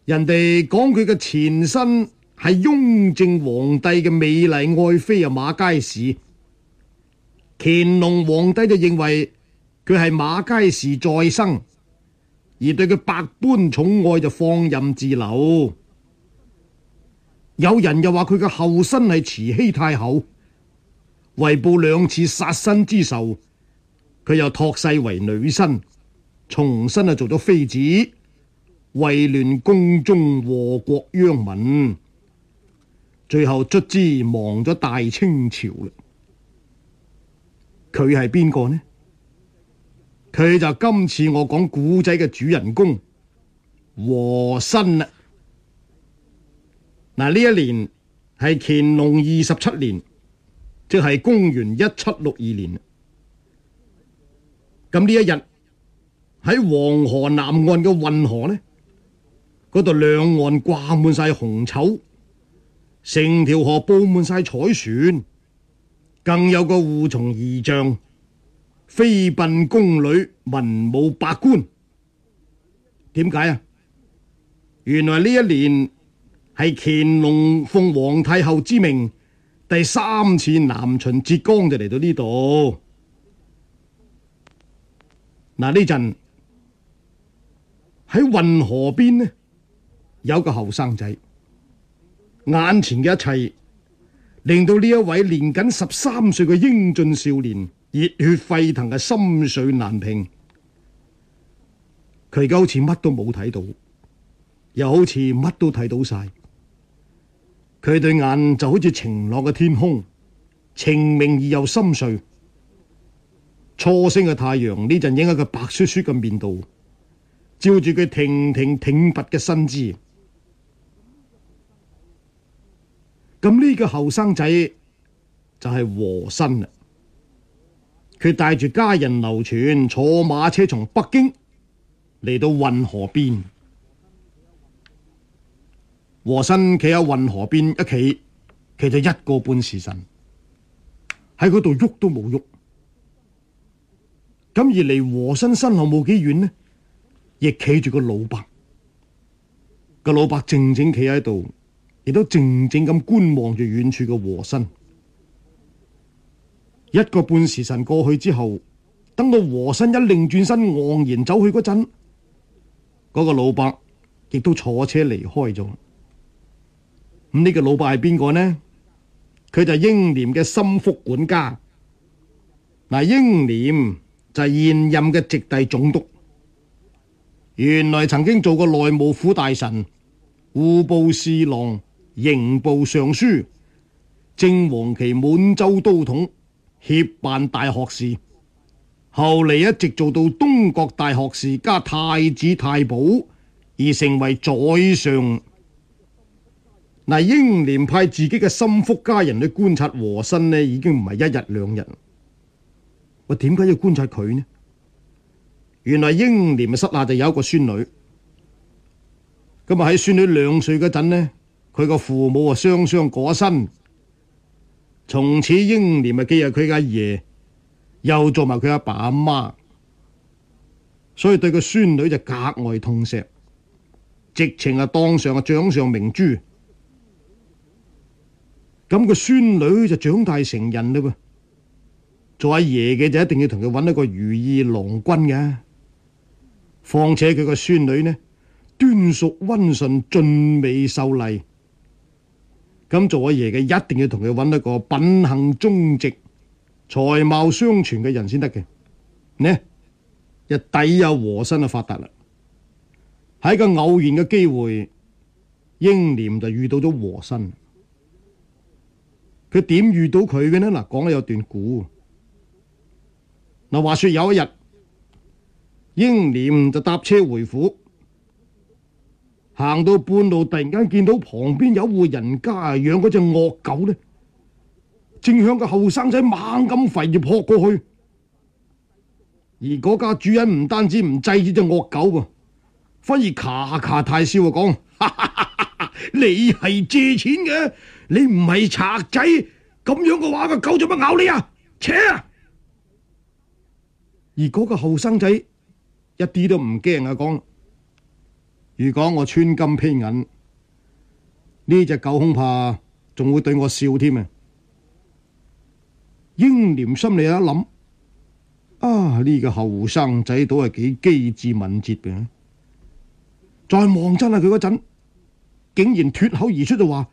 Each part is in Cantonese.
人哋講佢嘅前身係雍正皇帝嘅美麗愛妃馬佳氏，乾隆皇帝就認為佢係馬佳氏再生，而對佢百般寵愛就放任自流。有人又話佢嘅後身係慈禧太后，為報2次殺身之仇，佢又託世為女身，重新做咗妃子，為亂宮中，禍國殃民，最後卒之亡咗大清朝啦。佢係邊個呢？佢就今次我講古仔嘅主人公和珅啦。嗱，呢一年係乾隆27年，即係公元1762年。咁呢一日喺黃河南岸嘅運河呢，嗰度兩岸掛滿晒紅綢，成條河布滿晒彩船，更有個護從儀仗，妃嬪宮女文武百官。點解啊？原來呢一年係乾隆奉皇太后之命，第3次南巡浙江就嚟到呢度。嗱，呢陣喺運河邊呢，有個後生仔，眼前嘅一切令到呢一位年僅13歲嘅英俊少年熱血沸騰嘅心緒難平。佢而家好似乜都冇睇到，又好似乜都睇到晒。佢對眼就好似晴朗嘅天空，澄明而又深邃。初升嘅太陽呢陣影喺佢白雪雪嘅面度，照住佢挺挺挺拔嘅身姿。咁呢個後生仔就係和珅啦。佢帶住家人流傳，坐馬車從北京嚟到運河邊。和珅企喺運河邊一企咗1個半時辰，喺嗰度喐都冇喐。咁而離和珅身後冇幾遠呢，亦企住個老伯。個老伯靜靜企喺度，亦都靜靜咁觀望住遠處嘅和珅。1個半時辰過去之後，等到和珅一擰轉身昂然走去嗰陣，嗰個老伯亦都坐車離開咗。咁呢個老伯係邊個呢？佢就係英廉嘅心腹管家。嗱，英廉就係現任嘅直隸總督，原來曾經做過內務府大臣、戶部侍郎、刑部尚書、正黃旗滿洲都統、協辦大學士，後嚟一直做到東國大學士加太子太保，而成為宰相。嗱，英廉派自己嘅心腹家人去觀察和珅呢，已經唔係1日2日。我點解要觀察佢呢？原來英廉嘅膝下就有一個孫女。咁喺孫女2歲嗰陣呢，佢個父母雙雙過身，從此英廉記下佢嘅阿爺，又做埋佢阿爸阿媽，所以對個孫女就格外痛錫，直情當上掌上明珠。咁個孫女就長大成人嘞噃，做阿爺嘅就一定要同佢揾一個如意郎君嘅。況且佢個孫女呢，端淑溫順、俊美秀麗，咁做阿爺嘅一定要同佢揾一個品行忠直、才貌雙全嘅人先得嘅。呢一抵有和珅就發達啦。喺個偶然嘅機會，英廉就遇到咗和珅。佢點遇到佢嘅呢？嗱，講咗有段古。嗱，話說有一日，英廉就搭車回府，行到半路，突然間見到旁邊有戶人家養嗰隻惡狗呢，正向個後生仔猛咁吠住撲過去。而嗰家主人唔單止唔制止隻惡狗噃，反而咔咔大笑講：你係借錢嘅，你唔係賊仔，咁樣嘅話個狗做乜咬你啊？扯啊！而嗰個後生仔一啲都唔驚啊，講： 如果我穿金披銀，呢隻狗恐怕仲會對我笑添啊！英廉心裏一諗，啊，呢個後生仔都係幾機智敏捷嘅。再望真係佢嗰陣，竟然脫口而出就話：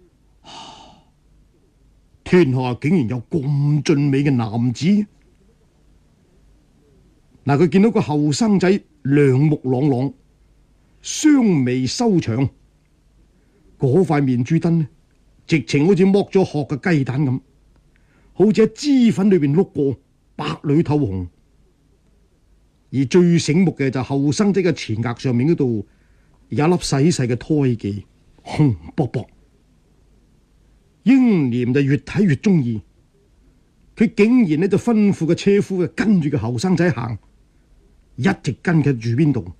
天下竟然有咁俊美嘅男子！嗱，佢見到個後生仔兩目朗朗，雙眉修長，嗰塊面珠燈呢，直情好似剝咗殼嘅雞蛋咁，好似喺脂粉裏邊碌過，白裏透紅。而最醒目嘅就後生仔嘅前額上面嗰度有一粒細細嘅胎記，紅卜卜。英廉就越睇越中意，佢竟然呢就吩咐個車夫跟住個後生仔行，一直跟佢住邊度。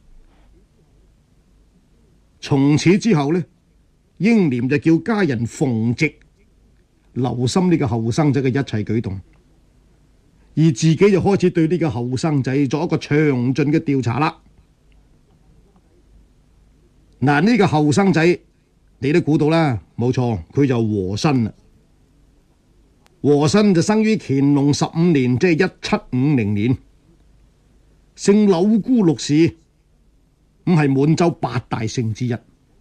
從此之後呢，英廉就叫家人馮植留心呢個後生仔嘅一切舉動，而自己就開始對呢個後生仔做一個詳盡嘅調查啦。嗱，呢個後生仔你都估到啦，冇錯，佢就和珅啦。和珅就生於乾隆15年，即係1750年，姓柳姑陸氏，咁係滿洲8大姓之一。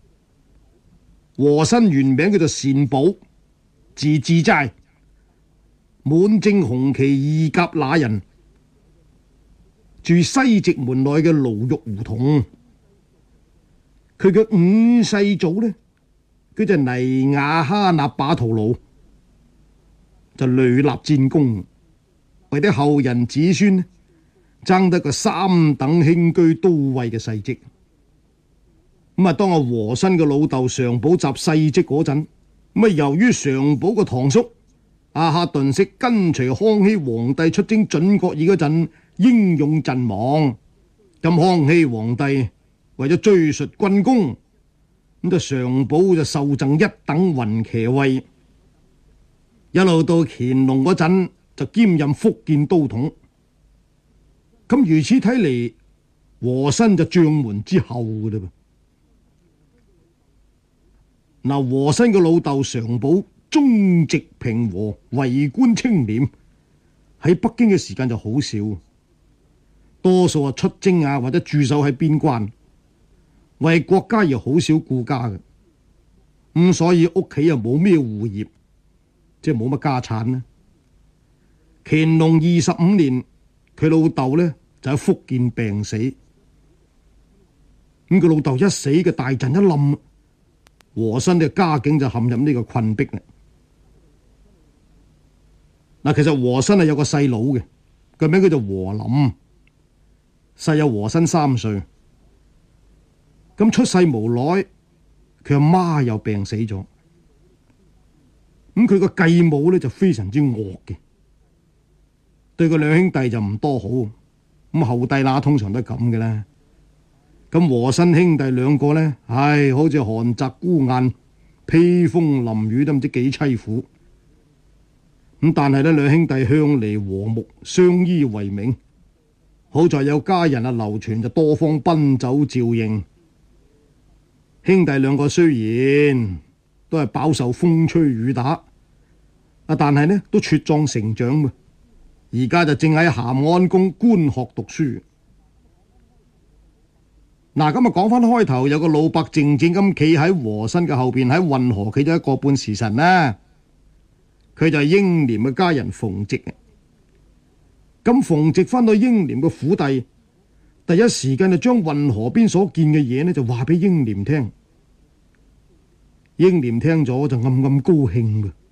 和珅原名叫做善寶，字志齋，滿正紅旗二甲那人，住西直門內嘅盧玉胡同。佢嘅五世祖呢，佢就尼亞哈納巴圖魯，就屢立戰功，為啲後人子孫爭得個3等輕居都尉嘅世職。咁啊，當阿和珅嘅老豆常寶襲世職嗰陣，咁啊，由於常寶個堂叔阿哈頓式跟隨康熙皇帝出征準國爾嗰陣英勇陣亡，咁康熙皇帝為咗追述軍功，咁就常寶就受贈1等雲騎尉，一路到乾隆嗰陣就兼任福建都統。咁如此睇嚟，和珅就將門之後噶啦噃。嗱，和珅嘅老豆常寶忠直平和，為官清廉，喺北京嘅時間就好少，多數係出征啊或者駐守喺邊關，為國家而好少顧家嘅。咁所以屋企又冇咩戶業，即係冇乜家產啦。乾隆25年，佢老豆呢就喺福建病死，咁佢老豆一死嘅大陣一冧，和珅嘅家境就陷入呢個困迫啦。嗱，其實和珅係有個細佬嘅，個名叫做和林，細有和珅3歲。咁出世無耐，佢阿媽又病死咗。咁佢個繼母呢就非常之惡嘅，對個兩兄弟就唔多好。咁後弟乸通常都係咁嘅啦。咁和珅兄弟2個呢，唉，好似寒宅孤雁，披風淋雨都唔知幾淒苦。咁但係呢，兩兄弟向嚟和睦，相依為命。好在有家人流傳，就多方奔走照應。兄弟2個雖然都係飽受風吹雨打，但係呢都茁壯成長。而家就正喺咸安宮觀學讀書。嗱，今日講翻開頭，有個老伯靜靜咁企喺和珅嘅後邊，喺運河企咗1個半時辰啦。佢就係英廉嘅家人馮植。咁馮植翻到英廉嘅府邸，第一時間就將運河邊所見嘅嘢呢就話俾英廉聽。英廉聽咗就暗暗高興嘅。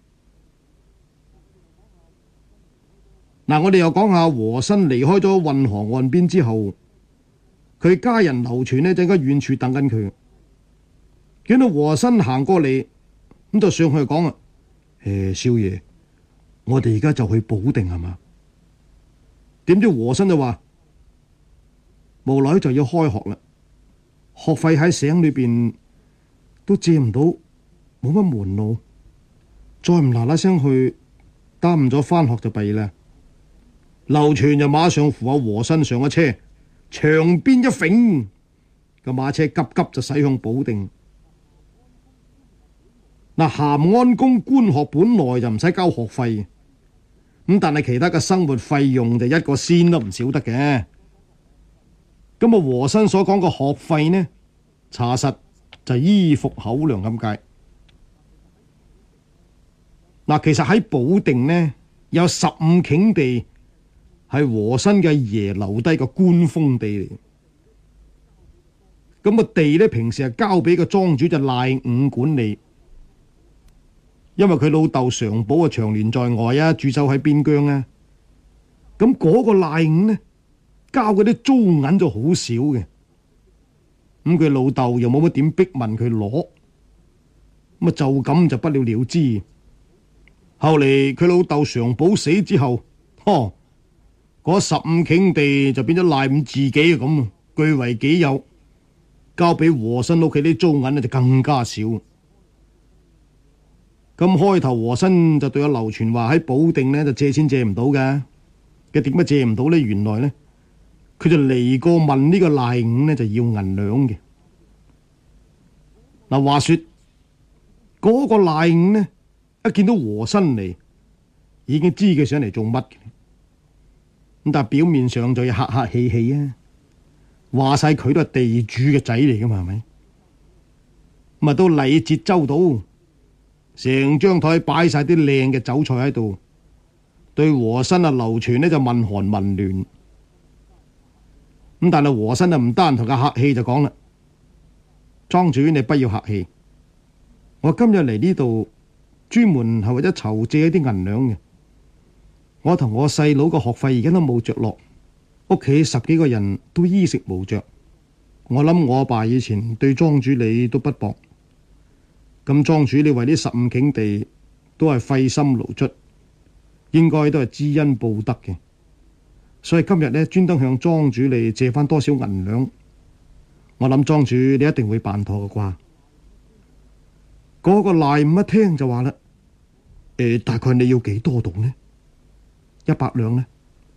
嗱，我哋又講下和珅離開咗運河岸邊之後，佢家人流傳呢就喺遠處等緊佢。見到和珅行過嚟，咁就上去講啊，少爺，我哋而家就去保定係嘛？點知和珅就話無耐就要開學啦，學費喺省裏邊都借唔到，冇乜門路，再唔嗱嗱聲去，耽誤咗翻學就弊啦。流傳就馬上扶阿和珅上咗車，牆邊一揈， 個馬車急急就駛向保定。嗱，咸安宮官學本來就唔使交學費，咁但係其他嘅生活費用就一個仙都唔少得嘅。咁啊，和珅所講嘅學費呢，查實就衣服口糧咁解。嗱，其實喺保定呢，有15頃地係和珅嘅爺留低個官封地嚟。咁個地呢，平時係交俾個莊主就賴五管理，因為佢老豆常寶啊長年在外啊，駐守喺邊疆啊。咁嗰個賴五呢，交嗰啲租銀就好少嘅。咁佢老豆又冇乜點逼問佢攞，咁啊就咁就不了了之。後嚟佢老豆常寶死之後，嗰15頃地就變咗賴五自己嘅咁，據為己有。交俾和珅屋企啲租銀就更加少。咁開頭和珅就對阿劉全話喺保定呢就借錢借唔到嘅，佢點解借唔到呢？原來呢，佢就嚟過問呢個賴五呢就要銀兩嘅。嗱，話說嗰個賴五呢，一見到和珅嚟，已經知佢上嚟做乜嘅。咁但係表面上就要客客氣氣啊。話晒佢都係地主嘅仔嚟噶嘛，係咪？咁啊都禮節周到，成張台擺晒啲靚嘅酒菜喺度，對和珅啊劉全呢就問寒問暖。咁但係和珅啊唔單同佢客氣，就講啦：莊主你不要客氣，我今日嚟呢度專門係為咗籌借一啲銀兩嘅。我同我細佬個學費而家都冇着落。屋企10幾個人都衣食無着，我諗我阿爸以前對莊主你都不薄，咁莊主你為呢15頃地都係費心勞出，應該都係知恩報德嘅，所以今日呢，專登向莊主你借翻多少銀兩，我諗莊主你一定會辦妥嘅啩。嗰個賴五一聽就話啦，大概你要幾多度呢？100兩呢？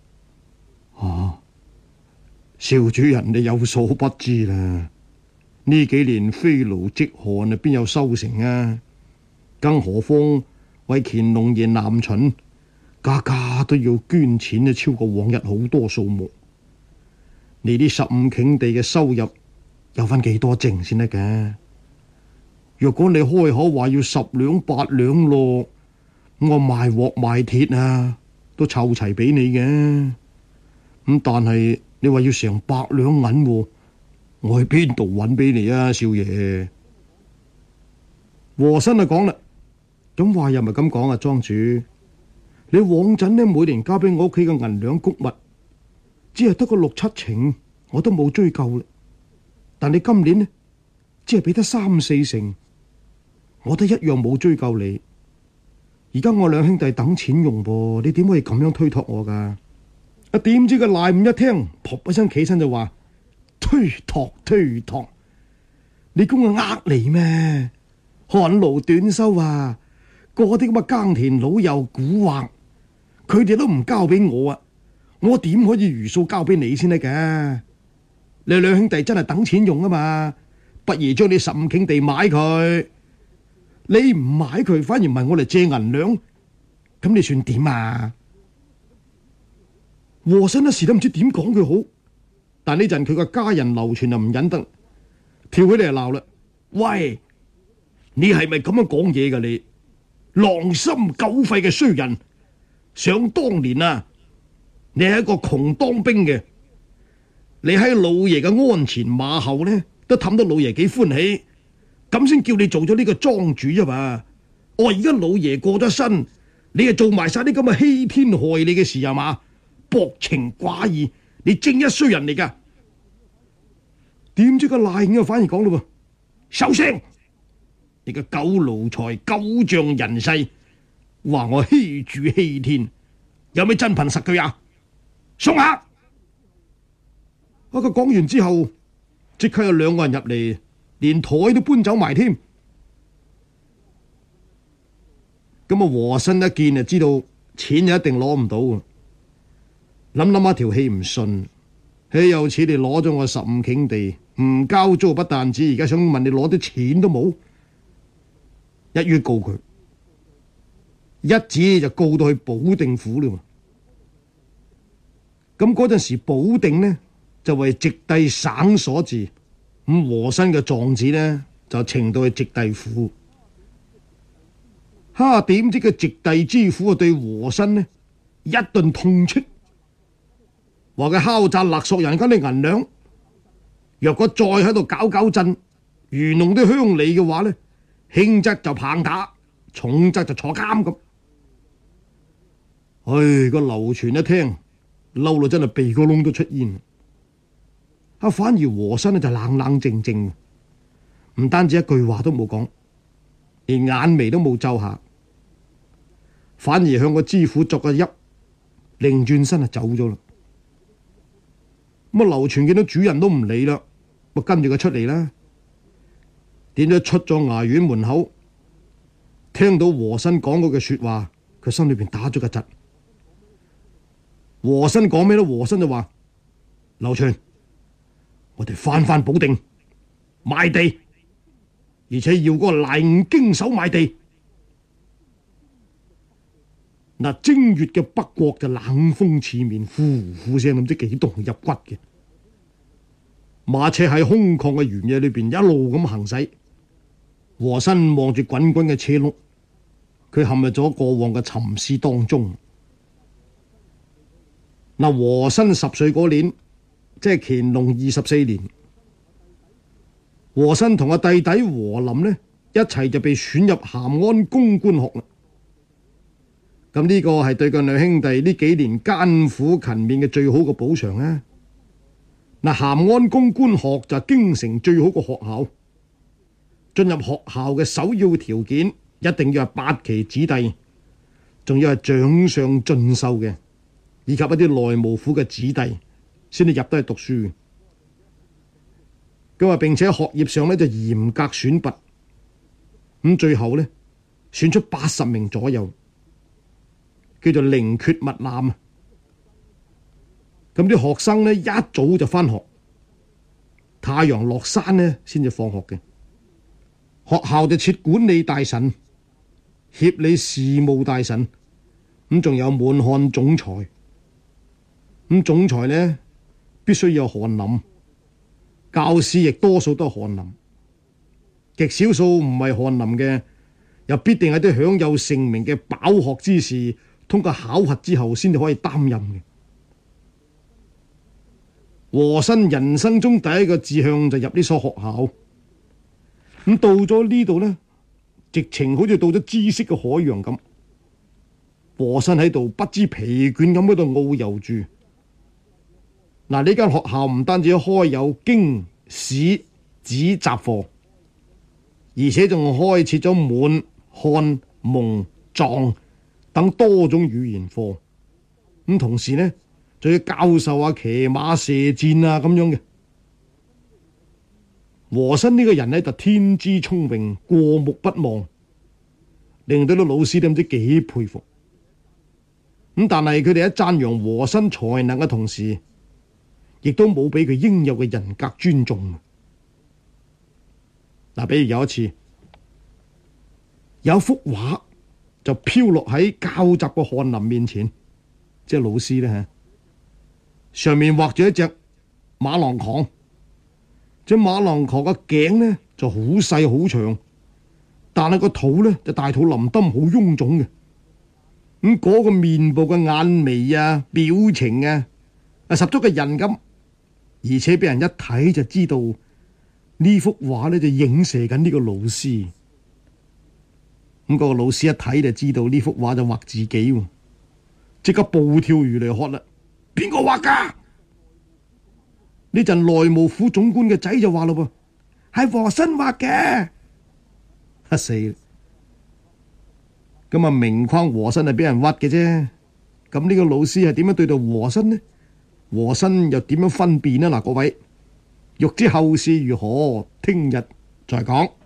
少主人你有所不知啦，呢幾年非勞即旱啊，邊有收成啊？更何況為乾隆爺南巡，家家都要捐錢啊，超過往日好多數目。你呢15頃地嘅收入有分幾多剩先得嘅？若果你開口話要10兩8兩咯，我賣鑊賣鐵啊都湊齊俾你嘅。咁但係你話要成100兩銀，我去邊度揾俾你啊，少爺？和珅就講啦，咁話又咪咁講啊，莊主，你往陣呢每年交俾我屋企嘅銀兩穀物，只係得個6、7成，我都冇追究啦。但你今年呢，只係俾得3、4成，我都一樣冇追究你。而家我兩兄弟等錢用噃，你點可以咁樣推託我噶？點知個賴五一聽，撲一聲起身就話：推託，你估我呃你咩？旱澇短收啊！嗰啲咁嘅耕田佬又蠱惑，佢哋都唔交俾我啊！我點可以如數交俾你先得嘅？你兩兄弟真係等錢用啊嘛，不如將你15頃地買佢。你唔買佢，反而問我嚟借銀兩，咁你算點啊？和珅一時都唔知點講佢好，但呢陣佢個家人劉全就唔忍得，跳起嚟就鬧啦：喂，你係咪咁樣講嘢噶？你狼心狗肺嘅衰人！想當年啊，你係一個窮當兵嘅，你喺老爺嘅鞍前馬後呢，都氹到老爺幾歡喜，咁先叫你做咗呢個莊主啫嘛。而家老爺過咗身，你又做埋晒啲咁嘅欺天害理嘅事係嘛？薄情寡義，你正一衰人嚟噶。點知個賴五反而講咯喎，收聲！你個狗奴才、狗仗人勢，話我欺主欺天，有咩真憑實據啊？鬆下！佢講完之後，即刻有2個人入嚟，連台都搬走埋添。咁啊，和珅一見就知道錢就一定攞唔到。諗下條氣唔順，又似你攞咗我15頃地， 唔交租不但止，而家想問你攞啲錢都冇，一於告佢，一紙就告到去保定府啦。咁嗰陣時保定呢就為直隸省所治，咁和珅嘅狀子呢就呈到去直隸府。點知個直隸知府啊對和珅呢一頓痛斥，話佢敲詐勒索人家啲銀兩，若果再喺度搞震，愚弄啲鄉里嘅話呢，輕則就棒打，重則就坐監咁。個劉全一聽，嬲到真係鼻哥窿都出煙。反而和珅呢就冷冷靜靜，唔單止一句話都冇講，連眼眉都冇皺下，反而向個知府作個揖，擰轉身就走咗啦。劉全見到主人都唔理啦，跟住佢出嚟啦。點知出咗衙院門口，聽到和珅講嗰句說話，佢心裏邊打咗個窒。和珅講咩咧？和珅就話：劉全，我哋翻保定賣地，而且要嗰個賴五經手賣地。正月嘅北國就冷風刺面，呼呼聲唔知幾凍入骨嘅。馬車喺空曠嘅原野裏邊一路咁行駛，和珅望住滾滾嘅車轆，佢陷入咗過往嘅沉思當中。和珅10歲嗰年，即係乾隆24年，和珅同阿弟弟和林呢一齊就被選入咸安宮官學啦。咁呢個係對佢兩兄弟呢幾年艱苦勤勉嘅最好嘅補償啊！咸安宮官學就係京城最好嘅學校，進入學校嘅首要條件一定要係八旗子弟，仲要係長相俊秀嘅，以及一啲內務府嘅子弟先至入得去讀書。佢話並且學業上呢就嚴格選拔，咁最後呢選出80名左右，叫做寧缺勿濫啊！咁啲學生呢一早就返學，太陽落山呢先至放學嘅。學校就設管理大臣、協理事務大臣，咁仲有滿漢總裁。咁總裁呢必須有翰林，教師亦多數都係翰林，極少數唔係翰林嘅，又必定係啲享有盛名嘅飽學之士，通過考核之後先至可以擔任嘅。和珅人生中第一個志向就入呢所學校，咁到咗呢度呢，直情好似到咗知識嘅海洋咁。和珅喺度不知疲倦咁喺度遨遊住。呢間學校唔單止開有經史子雜課，而且仲開設咗滿漢蒙藏等多種語言課。咁同時呢，仲要教授下騎馬射箭啊咁樣嘅。和珅呢個人呢，就天資聰穎，過目不忘，令到啲老師都唔知幾佩服。咁但係佢哋喺讚揚和珅才能嘅同時，亦都冇俾佢應有嘅人格尊重。比如有一次，有一幅畫就飄落喺教習嘅翰林面前，即係老師咧，上面畫住一隻馬郎狂，隻馬郎狂嘅頸呢就好細好長，但係個肚呢就大肚林登，好臃腫嘅。咁嗰個面部嘅眼眉啊、表情啊，十足嘅人咁，而且俾人一睇就知道呢幅畫呢就影射緊呢個老師。咁嗰個老師一睇就知道呢幅畫就畫自己，即刻暴跳如雷喝啦！邊個畫噶？呢陣內務府總管嘅仔就話咯噃，係和珅畫嘅。死啦！咁明框和珅係俾人屈嘅啫。咁呢個老師係點樣對待和珅呢？和珅又點樣分辨呢？各位，欲知後事如何，聽日再講。